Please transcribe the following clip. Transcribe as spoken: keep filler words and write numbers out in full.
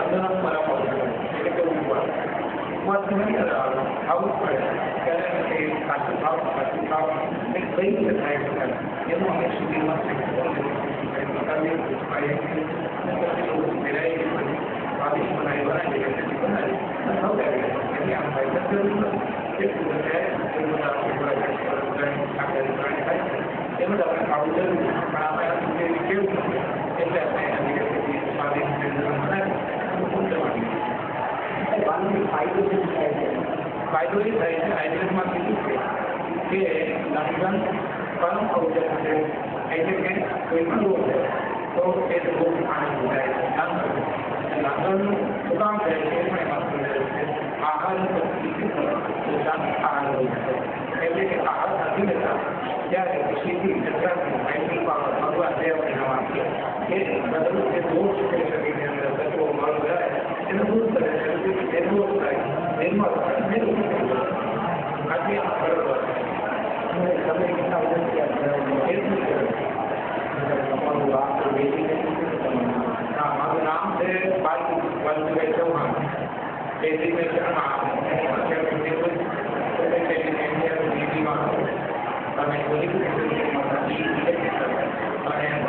બંધનો ફરક આવતો એટલે કે ઉપવાસ ઉપવાસ નહીં આવું પડે ત્યારે કે સાચું ભાવ સાચું ભાવ એ કઈ રીતે થાય શકાય એનું અમે સુધીમાં સ્વાદિષ્ટ બનાવી બનાવી બનાવી એની આમ ફાયદા જરૂર નથી એટલું બધા એનું આપણે ખાવું જરૂર પણ આપણે કેવું એટલે આપણે સ્વાદિષ્ટ બનાવી ફાયદો શું થાય છે ફાયદો એ થાય છે આયુર્વેદમાં કીધું છે કે લંઘન પણ ઔષધ છે એટલે કે કોઈ પણ રોગ છે તો એ રોગ આનંદ થાય છે લંઘન શું કામ કરે છે એ પણ એમાં સમજાય છે આહાર પોતાનો આહાર હોય છે એટલે કે આહાર નથી લેતા ત્યારે સીધી ચક્રાથી આયુર્વેદ પાવર ભગવાન દેવ નામ આપીએ એ બદલું જે દોષ છે શરીરની અંદર તત્વો મળો જાય એને દૂર કરે છે નિર્મોલ થાય નિર્મળ થાય નિર્મળ આજે આ બરોબર તમે કેટલા એટલું તમારું આ હા મારું નામ છે બાલભાઈ ચૌહાણ એજ્યુકેશનમાં અને